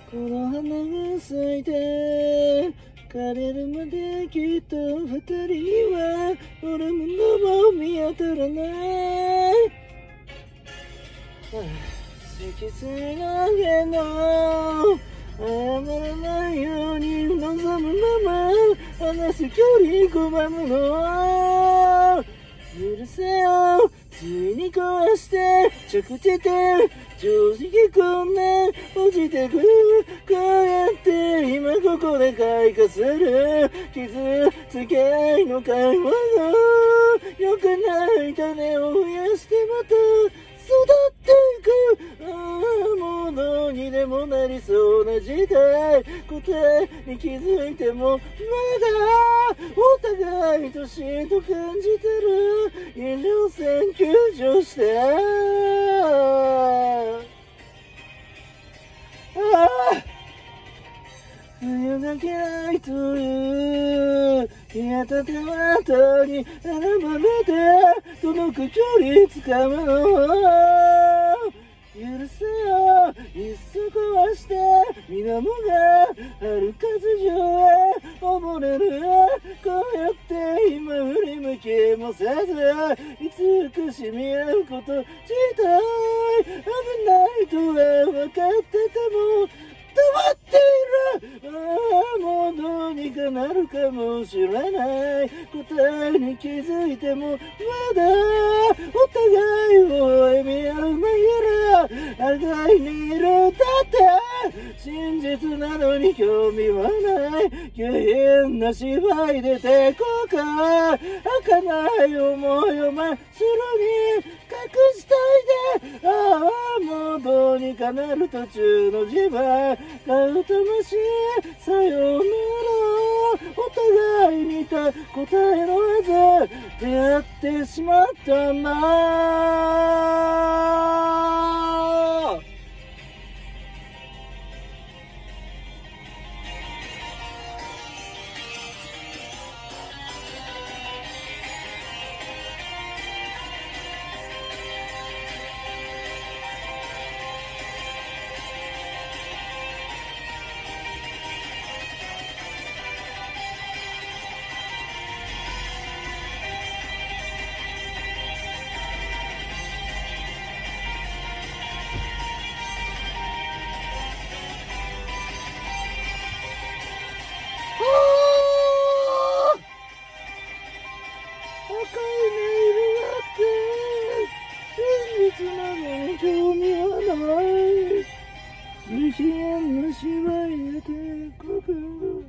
この花が咲いて枯れるまできっと二人には俺ものも見当たらない、積水の上の謝らないように望むまま話す距離拒むの許せよ、ついに壊して着地点正直こんな落ちてくる、こうやって今ここで開花する傷つけ合いの会話が良くない種を増やしてまた育っていく、もうどうにでもなりそうな時代、答えに気づいてもまだお互い年と感じてる、医療船救助して冬が嫌いという宮田手渡に選ばれて届く距離つかむの許せよ、いっそ壊して水面が春風上へ溺れる、こうやって今振り向きもせず慈しみ合うこと自体危ないとは分かってても黙っている、もうどうにかなるかもしれない、答えに気づいてもまだお互いを笑み合うながら互いにいる、だって真実なのに興味はない下品な芝居で抵抗感儚い思いを真っ白に隠したいで、もうどうにかなる途中の自分買う魂さようなら、お互い似た答えのはず出会ってしまったんだ。赤いネイルだって真実なのに興味はない、無心な芝居で帝国